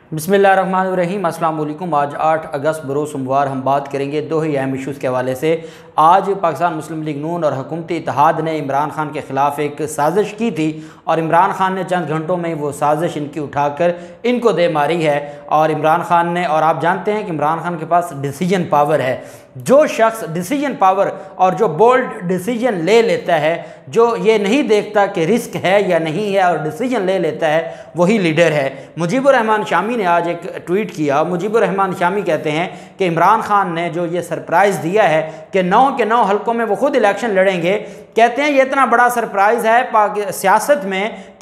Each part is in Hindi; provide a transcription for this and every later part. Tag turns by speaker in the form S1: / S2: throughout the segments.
S1: बिस्मिल्लाहिर्रहमानिर्रहीम। अस्सलाम वालेकुम। आज 8 अगस्त बरोज़ सोमवार हम बात करेंगे दो ही अहम इशूज़ के हवाले से। आज पाकिस्तान मुस्लिम लीग नून और हुकूमती इत्तेहाद ने इमरान खान के ख़िलाफ़ एक साजिश की थी और इमरान खान ने चंद घंटों में वो साजिश इनकी उठाकर इनको दे मारी है। और इमरान खान ने, और आप जानते हैं कि इमरान खान के पास डिसीजन पावर है। जो शख्स डिसीजन पावर और जो बोल्ड डिसीजन ले लेता है, जो ये नहीं देखता कि रिस्क है या नहीं है और डिसीजन ले लेता है, वही लीडर है। मुजीबुर रहमान शामी ने आज एक ट्वीट किया। मुजीबुर रहमान शामी कहते हैं कि इमरान खान ने जो ये सरप्राइज़ दिया है कि 9 के 9 हल्कों में वो खुद इलेक्शन लड़ेंगे, कहते हैं ये इतना बड़ा सरप्राइज़ है सियासत में कि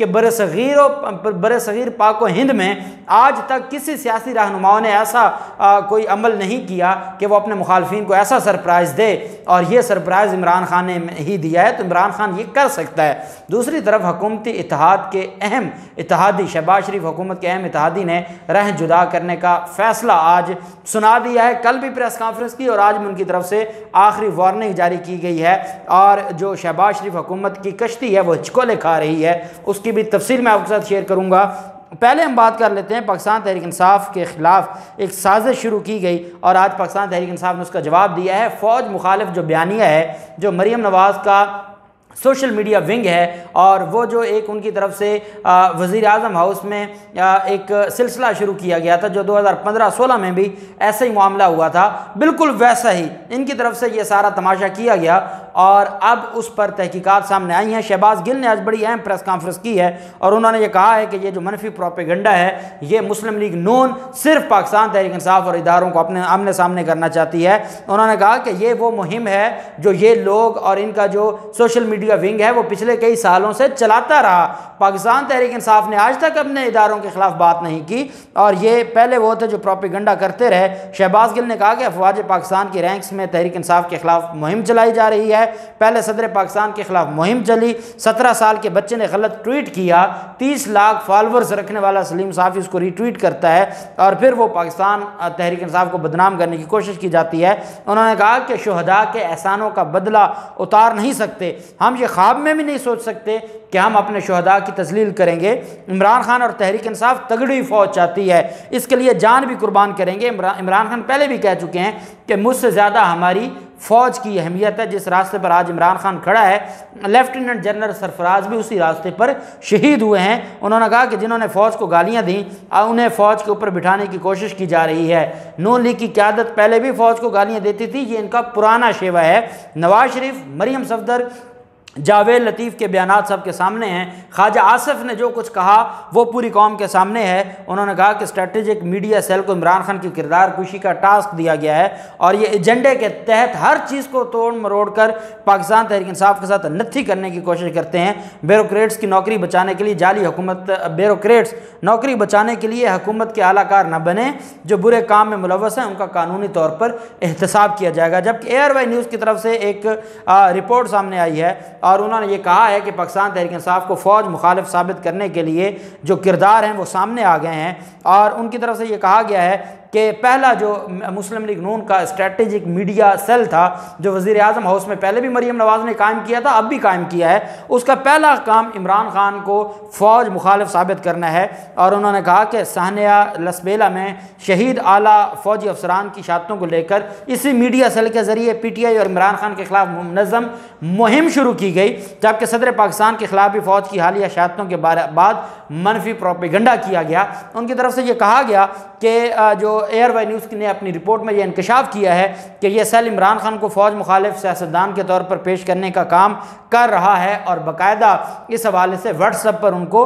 S1: बरसगीर पाक व हिंद में आज तक किसी सियासी रहनुमाओं ने ऐसा कोई अमल नहीं किया कि वो अपने मुखालफिन को ऐसा सरप्राइज़ दे, और ये सरप्राइज़ इमरान खान ने ही दिया है, तो इमरान खान ये कर सकता है। दूसरी तरफ हुकूमती इत्तेहाद के अहम इत्तेहादी शहबाज शरीफ हुकूमत के अहम इत्तेहादी ने रह जुदा करने का फैसला आज सुना दिया है। कल भी प्रेस कॉन्फ्रेंस की और आज भी उनकी तरफ से आखिरी वार्निंग जारी की गई है, और जो शहबाज शरीफ हुकूमत की कश्ती है वो हिचकोले खा रही है, उसकी भी तफसील मैं आपके साथ शेयर करूँगा। पहले हम बात कर लेते हैं पाकिस्तान तहरीक इंसाफ के ख़िलाफ़ एक साजिश शुरू की गई और आज पाकिस्तान तहरीक इंसाफ ने उसका जवाब दिया है। फ़ौज मुखालिफ जो बयानिया है, जो मरीम नवाज़ का सोशल मीडिया विंग है, और वो जो एक उनकी तरफ से वज़ीर आज़म हाउस में एक सिलसिला शुरू किया गया था, जो 2015-16 में भी ऐसा ही मामला हुआ था, बिल्कुल वैसा ही इनकी तरफ से ये सारा तमाशा किया गया और अब उस पर तहकीकात सामने आई हैं। शहबाज गिल ने आज बड़ी अहम प्रेस कॉन्फ्रेंस की है और उन्होंने ये कहा है कि ये जो मनफी प्रोपेगेंडा है, ये मुस्लिम लीग नून सिर्फ पाकिस्तान तहरीक इंसाफ और इदारों को अपने आमने सामने करना चाहती है। उन्होंने कहा कि ये वो मुहिम है जो ये लोग और इनका जो सोशल मीडिया विंग है वो पिछले कई सालों से चलाता रहा। पाकिस्तान तहरीक इंसाफ ने आज तक अपने इदारों के खिलाफ बात नहीं की और ये पहले वो थे जो प्रोपेगेंडा करते रहे। शहबाज गिल ने कहा कि अफवाज पाकिस्तान की रैंक्स में तहरीक इंसाफ के खिलाफ मुहिम चलाई जा रही है। पहले सदर पाकिस्तान के खिलाफ मुहिम चली, 17 साल के बच्चे ने गलत ट्वीट किया, 30 लाख फॉलोअर्स रखने वाला सलीम साफ़ी उसको रीट्वीट करता है और फिर वो पाकिस्तान तहरीक इंसाफ को बदनाम करने की कोशिश की जाती है। उन्होंने कहा कि शुहदा के एहसानों का बदला उतार नहीं सकते, हम ये ख्वाब में भी नहीं सोच सकते कि हम अपने शुहदा की तजलील करेंगे। इमरान खान और तहरीक इंसाफ तगड़ी फ़ौज चाहती है, इसके लिए जान भी कुर्बान करेंगे। इमरान खान पहले भी कह चुके हैं कि मुझसे ज़्यादा हमारी फ़ौज की अहमियत है। जिस रास्ते पर आज इमरान खान खड़ा है, लेफ्टिनेंट जनरल सरफराज भी उसी रास्ते पर शहीद हुए हैं। उन्होंने कहा कि जिन्होंने फ़ौज को गालियां दी उन्हें फ़ौज के ऊपर बिठाने की कोशिश की जा रही है। नून लीग की क़यादत पहले भी फ़ौज को गालियां देती थी, ये इनका पुराना शेवा है। नवाज शरीफ, मरीम सफदर, जावेद लतीफ़ के बयानात सबके सामने हैं। ख्वाजा आसिफ ने जो कुछ कहा वो पूरी कौम के सामने है। उन्होंने कहा कि स्ट्रेटेजिक मीडिया सेल को इमरान खान की किरदार कुशी का टास्क दिया गया है और ये एजेंडे के तहत हर चीज़ को तोड़ मरोड़ कर पाकिस्तान तहरीक इंसाफ के साथ नत्थी करने की कोशिश करते हैं। ब्यूरोक्रेट्स की नौकरी बचाने के लिए जाली हुकूमत, ब्यूरोक्रेट्स नौकरी बचाने के लिए हुकूमत के आलाकार न बने, जो बुरे काम में मुलव्वस हैं उनका कानूनी तौर पर एहतसाब किया जाएगा। जबकि ARY न्यूज़ की तरफ से एक रिपोर्ट सामने आई है और उन्होंने ये कहा है कि पाकिस्तान तहरीक इंसाफ को फ़ौज मुखालिफ साबित करने के लिए जो किरदार हैं वो सामने आ गए हैं। और उनकी तरफ से ये कहा गया है कि पहला जो मुस्लिम लीग नून का स्ट्रेटेजिक मीडिया सेल था, जो वज़ीर आज़म हाउस में पहले भी मरीम नवाज़ ने कायम किया था, अब भी कायम किया है, उसका पहला काम इमरान खान को फ़ौज मुखालिफ साबित करना है। और उन्होंने कहा कि सानिया लसबेला में शहीद आला फ़ौजी अफसरान की शहादतों को लेकर इसी मीडिया सेल के ज़रिए PTI और इमरान खान के खिलाफ मुनज़्ज़म मुहिम शुरू की गई, जबकि सदर पाकिस्तान के खिलाफ भी फ़ौज की हालिया शहादतों के बाद मनफी प्रोपेगेंडा किया गया। उनकी तरफ से ये कहा गया कि जो ARY न्यूज़ ने अपनी रिपोर्ट में यह इंकशाफ किया है कि यह सेल इमरान खान को फ़ौज मुखालिफ सियासतदान के तौर पर पेश करने का काम कर रहा है और बाकायदा इस हवाले से व्हाट्सएप पर उनको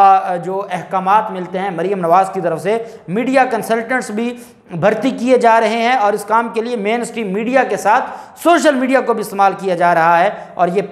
S1: जो अहकामात मिलते हैं मरीम नवाज़ की तरफ से। मीडिया कंसल्टेंट्स भी भर्ती किए जा रहे हैं और इस काम के लिए मेन स्ट्रीम मीडिया के साथ सोशल मीडिया को भी इस्तेमाल किया जा रहा है और ये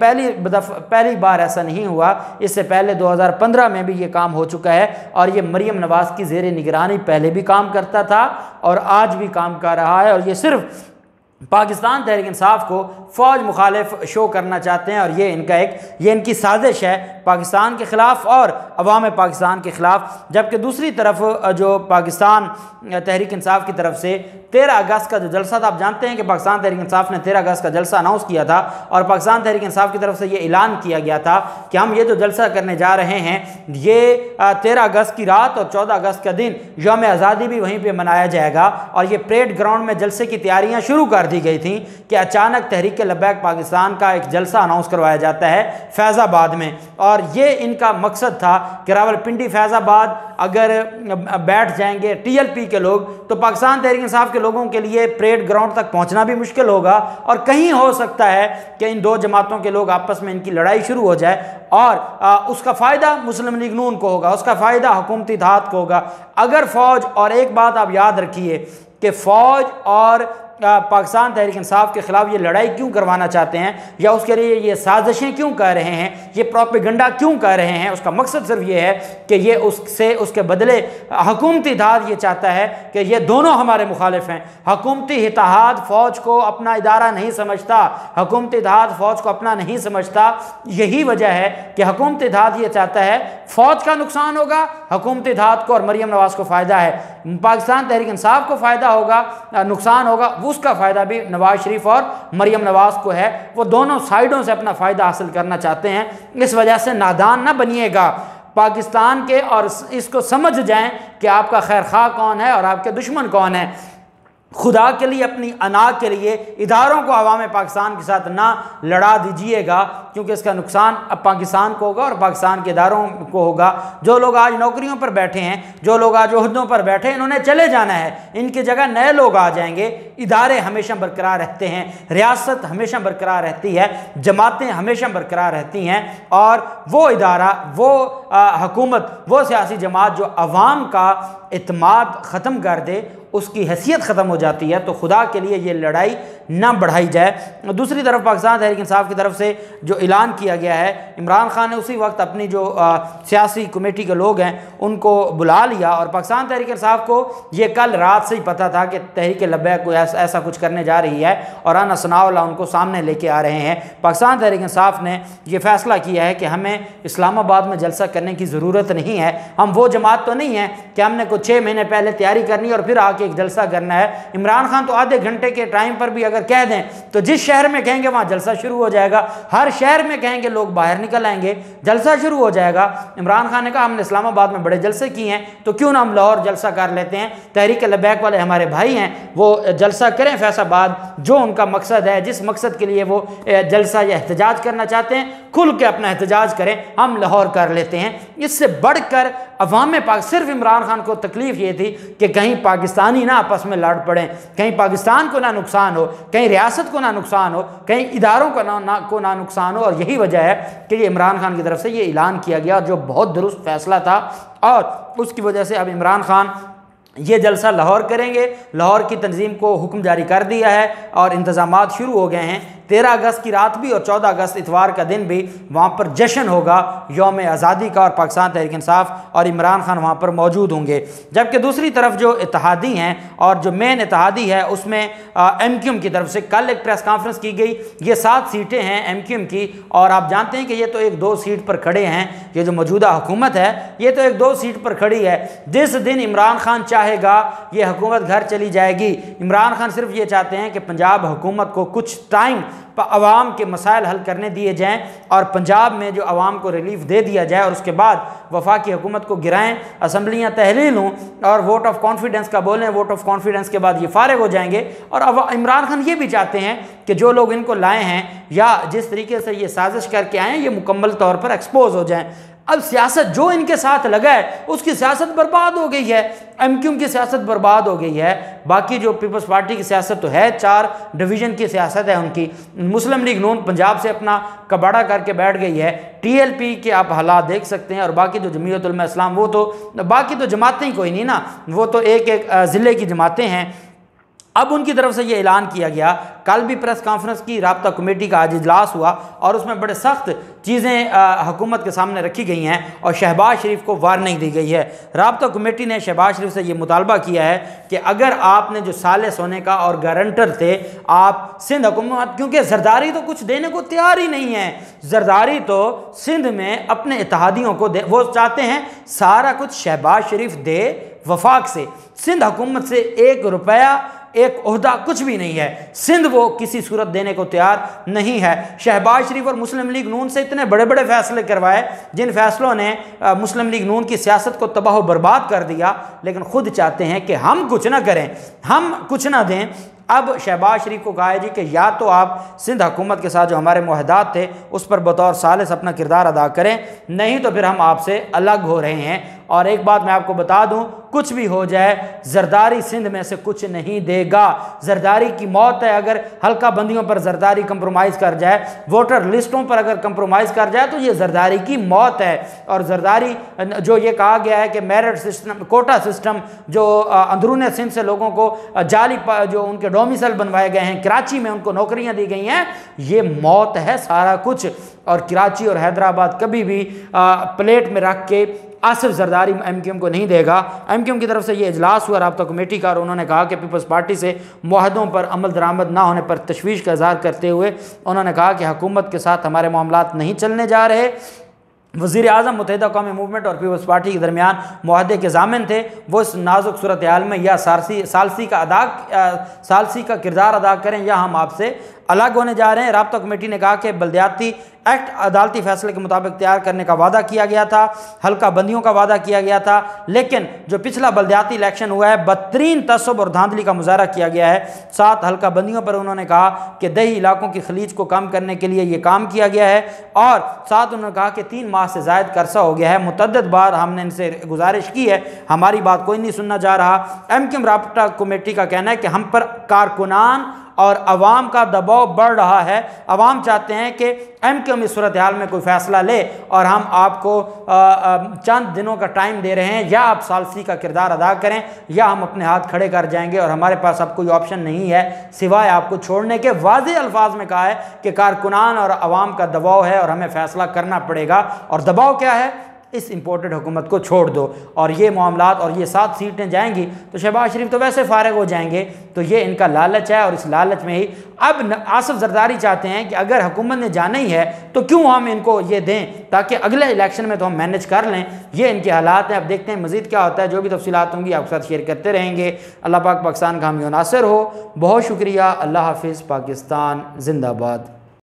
S1: पहली बार ऐसा नहीं हुआ। इससे पहले 2015 में भी ये काम हो चुका है और ये मरीम नवाज़ की ज़ेरे निगरानी पहले भी काम करता था और आज भी काम कर रहा है। और ये सिर्फ पाकिस्तान तहरीक इंसाफ को फ़ौज मुखालिफ शो करना चाहते हैं और ये इनकी साजिश है पाकिस्तान के ख़िलाफ़ और अवाम पाकिस्तान के ख़िलाफ़। जबकि दूसरी तरफ जो पाकिस्तान तहरीक इंसाफ की तरफ से 13 अगस्त का जो जलसा था, आप जानते हैं कि पाकिस्तान तहरीक इंसाफ ने 13 अगस्त का जलसा अनाउंस किया था और पाकिस्तान तहरीक इंसाफ की तरफ से ये ऐलान किया गया था कि हम ये जो जलसा करने जा रहे हैं ये 13 अगस्त की रात और 14 अगस्त का दिन यौम आज़ादी भी वहीं पर मनाया जाएगा। और ये परेड ग्राउंड में जलसे की तैयारियाँ शुरू कर दी गई थी कि अचानक तहरीक लब्बैक पाकिस्तान का एक जलसा अनाउंस करवाया जाता है फैज़ाबाद में। और ये इनका मकसद था कि रावलपिंडी फैज़ाबाद अगर बैठ जाएंगे TLP के लोग तो पाकिस्तान तहरीक इंसाफ के लोगों के लिए परेड ग्राउंड तक पहुंचना भी मुश्किल होगा और कहीं हो सकता है कि इन दो जमातों के लोग आपस में इनकी लड़ाई शुरू हो जाए और उसका फ़ायदा मुस्लिम लीग नून को होगा, उसका फ़ायदा हुकूमती इत्तेहाद को होगा। अगर फ़ौज, और एक बात आप याद रखिए कि फ़ौज और पाकिस्तान तहरीक इंसाफ के ख़िलाफ़ ये लड़ाई क्यों करवाना चाहते हैं या उसके लिए ये साजिशें क्यों कर रहे हैं, ये प्रोपेगेंडा क्यों कर रहे हैं, उसका मकसद सिर्फ ये है कि ये उसके बदले हुकूमती इत्तेहाद ये चाहता है कि ये दोनों हमारे मुखालिफ हैं। हुकूमती इत्तेहाद फ़ौज को अपना इदारा नहीं समझता, हुकूमती इत्तेहाद फ़ौज को अपना नहीं समझता। यही वजह है कि हुकूमती इत्तेहाद ये चाहता है फ़ौज का नुकसान होगा, हुकूमती इत्तेहाद को और मरियम नवाज़ को फ़ायदा है। पाकिस्तान तहरीक इंसाफ को फ़ायदा होगा, नुकसान होगा, उसका फ़ायदा भी नवाज़ शरीफ और मरियम नवाज़ को है। वो दोनों साइडों से अपना फ़ायदा हासिल करना चाहते हैं। इस वजह से नादान ना बनिएगा पाकिस्तान के और इसको समझ जाएं कि आपका खैर खा कौन है और आपके दुश्मन कौन है। खुदा के लिए, अपनी अना के लिए इदारों को अवाम पाकिस्तान के साथ ना लड़ा दीजिएगा, क्योंकि इसका नुकसान अब पाकिस्तान को होगा और पाकिस्तान के इदारों को होगा। जो लोग आज नौकरियों पर बैठे हैं, जो लोग आज ओहदों पर बैठे हैं, इन्होंने चले जाना है, इनकी जगह नए लोग आ जाएंगे। इदारे हमेशा बरकरार रहते हैं, रियासत हमेशा बरकरार रहती है, जमातें हमेशा बरकरार रहती हैं और वो इदारा, वो हुकूमत, वो सियासी जमात जो अवाम का इत्मीनान ख़त्म कर दे, उसकी हैसियत ख़त्म हो जाती है। तो खुदा के लिए ये लड़ाई ना बढ़ाई जाए। दूसरी तरफ पाकिस्तान तहरीक इंसाफ की तरफ से जो ऐलान किया गया है, इमरान खान ने उसी वक्त अपनी जो सियासी कमेटी के लोग हैं उनको बुला लिया और पाकिस्तान तहरीक इंसाफ को ये कल रात से ही पता था कि तहरीक लब्बैक को ऐसा कुछ करने जा रही है और अना सनाउल्लाह उनको सामने लेके आ रहे हैं। पाकिस्तान तहरीक इंसाफ ने यह फ़ैसला किया है कि हमें इस्लामाबाद में जलसा करने की ज़रूरत नहीं है। हम वो जमात तो नहीं है कि हमने कुछ 6 महीने पहले तैयारी करनी और फिर आके एक जलसा करना है। इमरान खान तो आधे घंटे के टाइम पर भी अगर कह दें तो जिस शहर में कहेंगे वहां जलसा शुरू हो जाएगा। हर शहर में कहेंगे लोग बाहर निकल आएंगे, जलसा शुरू हो जाएगा। इमरान खान ने कहा हमने इस्लामाबाद में बड़े जलसे किए हैं तो क्यों ना हम लाहौर जलसा कर लेते हैं। तहरीक लब्बैक वाले हमारे भाई हैं, वो जलसा करें फैसलाबाद, जो उनका मकसद है, जिस मकसद के लिए वो जलसा या एहतजाज करना चाहते हैं, खुल के अपना एहतजाज करें, हम लाहौर कर लेते हैं। इससे बढ़कर अवाम पाक, सिर्फ इमरान खान को तकलीफ ये थी कि कहीं पाकिस्तानी ना आपस में लड़ पड़ें, कहीं पाकिस्तान को ना नुकसान हो, कहीं रियासत को ना नुकसान हो, कहीं इदारों को ना नुकसान हो। और यही वजह है कि ये इमरान खान की तरफ से ये ऐलान किया गया जो बहुत दुरुस्त फैसला था और उसकी वजह से अब इमरान खान ये जलसा लाहौर करेंगे। लाहौर की तंजीम को हुक्म जारी कर दिया है और इंतज़ामात शुरू हो गए हैं। 13 अगस्त की रात भी और 14 अगस्त इतवार का दिन भी वहाँ पर जश्न होगा यौम आज़ादी का और पाकिस्तान तहरीक इंसाफ और इमरान खान वहाँ पर मौजूद होंगे। जबकि दूसरी तरफ जो इत्तेहादी हैं और जो मेन इत्तेहादी है उसमें MQM की तरफ से कल एक प्रेस कॉन्फ्रेंस की गई। ये 7 सीटें हैं MQM की और आप जानते हैं कि ये तो 1-2 सीट पर खड़े हैं। ये जो मौजूदा हुकूमत है ये तो 1-2 सीट पर खड़ी है। जिस दिन इमरान खान चाहेगा ये हुकूमत घर चली जाएगी। इमरान खान सिर्फ ये चाहते हैं कि पंजाब हुकूमत को कुछ टाइम अवाम के मसाइल हल करने दिए जाएं और पंजाब में जो अवाम को रिलीफ दे दिया जाए और उसके बाद वफाकी हुकूमत को गिराएं, असम्बलियाँ तहलील हों और वोट ऑफ कॉन्फिडेंस का बोलें। वोट ऑफ कॉन्फिडेंस के बाद ये फारिग हो जाएंगे। और इमरान खान ये भी चाहते हैं कि जो लोग इनको लाए हैं या जिस तरीके से ये साजिश करके आए हैं ये मुकम्मल तौर पर एक्सपोज हो जाएं। अब सियासत जो इनके साथ लगा है उसकी सियासत बर्बाद हो गई है। MQM की सियासत बर्बाद हो गई है। बाकी जो पीपल्स पार्टी की सियासत तो है, 4 डिवीज़न की सियासत है उनकी। मुस्लिम लीग नून पंजाब से अपना कबाड़ा करके बैठ गई है। TLP के आप हालात देख सकते हैं और बाकी जो जमीयत उलमा इस्लाम, वो तो बाकी तो जमातें ही कोई नहीं ना, वो तो एक ज़िले की जमातें हैं। अब उनकी तरफ से ये ऐलान किया गया, कल भी प्रेस कॉन्फ्रेंस की, राब्ता कमेटी का आज इजलास हुआ और उसमें बड़े सख्त चीज़ें हुकूमत के सामने रखी गई हैं और शहबाज शरीफ को वार्निंग दी गई है। राब्ता कमेटी ने शहबाज शरीफ से ये मुतालबा किया है कि अगर आपने जो साले सोने का और गारंटर थे आप सिंध हुकूमत, क्योंकि जरदारी तो कुछ देने को तैयार ही नहीं है, जरदारी तो सिंध में अपने इत्तेहादियों को दे, वो चाहते हैं सारा कुछ शहबाज शरीफ दे वफाक से, सिंध हुकूमत से 1 रुपया एक ओहदा कुछ भी नहीं है, सिंध वो किसी सूरत देने को तैयार नहीं है। शहबाज शरीफ और मुस्लिम लीग नून से इतने बड़े बड़े फैसले करवाए जिन फैसलों ने मुस्लिम लीग नून की सियासत को तबाह व बर्बाद कर दिया, लेकिन खुद चाहते हैं कि हम कुछ ना करें, हम कुछ ना दें। अब शहबाज शरीफ को कहा है जी कि या तो आप सिंध हुकूमत के साथ जो हमारे मुआहदात थे उस पर बतौर सालिस अपना किरदार अदा करें, नहीं तो फिर हम आपसे अलग हो रहे हैं। और एक बात मैं आपको बता दूं, कुछ भी हो जाए जरदारी सिंध में से कुछ नहीं देगा, जरदारी की मौत है। अगर हल्का बंदियों पर जरदारी कंप्रोमाइज़ कर जाए, वोटर लिस्टों पर अगर कंप्रोमाइज़ कर जाए तो ये जरदारी की मौत है। और जरदारी जो ये कहा गया है कि मेरिट सिस्टम, कोटा सिस्टम जो अंदरून सिंध से लोगों को जाली जो उनके डोमिसाइल बनवाए गए हैं, कराची में उनको नौकरियां दी गई हैं, ये मौत है सारा कुछ। और कराची और हैदराबाद कभी भी प्लेट में रख के आसिफ जरदारी MQM को नहीं देगा। MQM की तरफ से ये इजलास हुआ राब्ता कमेटी का और उन्होंने कहा कि पीपल्स पार्टी से मुआहदों पर अमल दरामद ना होने पर तशवीश का इजहार करते हुए उन्होंने कहा कि हुकूमत के साथ हमारे मामलात नहीं चलने जा रहे। वज़ीर आज़म मुत्तहिदा कौमी मूवमेंट और पीपल्स पार्टी के दरमियान मुआहदे के ज़ामिन थे, वो इस नाजुक सूरत हाल में या सालसी का किरदार अदा करें या हम आपसे अलग होने जा रहे हैं। राब्ता कमेटी ने कहा कि बल्दियाती एक्ट अदालती फैसले के मुताबिक तैयार करने का वादा किया गया था, हल्का बंदियों का वादा किया गया था, लेकिन जो पिछला बल्दियाती इलेक्शन हुआ है बदतरीन तसब और धांधली का मुजाहरा किया गया है। 7 हल्का बंदियों पर उन्होंने कहा कि दही इलाकों की खलीज को कम करने के लिए ये काम किया गया है और साथ उन्होंने कहा कि 3 माह से ज़ायद का अरसा हो गया है, मुतअद्दिद बार हमने इनसे गुजारिश की है, हमारी बात कोई नहीं सुनना जा रहा। MQM राब्ता कमेटी का कहना है कि हम पर कारकुनान और अवाम का दबाव बढ़ रहा है। अवाम चाहते हैं कि MQM इस सूरत हाल में कोई फ़ैसला ले और हम आपको चंद दिनों का टाइम दे रहे हैं, या आप सालसी का किरदार अदा करें या हम अपने हाथ खड़े कर जाएंगे और हमारे पास अब कोई ऑप्शन नहीं है सिवाय आपको छोड़ने के। वाज़ेह अल्फाज में कहा है कि कारकुनान और अवाम का दबाव है और हमें फ़ैसला करना पड़ेगा। और दबाव क्या है? इस इम्पोर्टेड हुकूमत को छोड़ दो। और ये मामलात और ये 7 सीटें जाएंगी तो शहबाज शरीफ तो वैसे फारिग हो जाएंगे, तो ये इनका लालच है और इस लालच में ही अब आसिफ जरदारी चाहते हैं कि अगर हुकूमत ने जाना ही है तो क्यों हम इनको ये दें ताकि अगले इलेक्शन में तो हम मैनेज कर लें। ये इनके हालात हैं। अब देखते हैं मज़ीद क्या होता है। जो भी तफसीलात होंगी आपके साथ शेयर करते रहेंगे। अल्लाह पाक पाकिस्तान का हामी नासिर हो। बहुत शुक्रिया। अल्लाह हाफिज़। पाकिस्तान जिंदाबाद।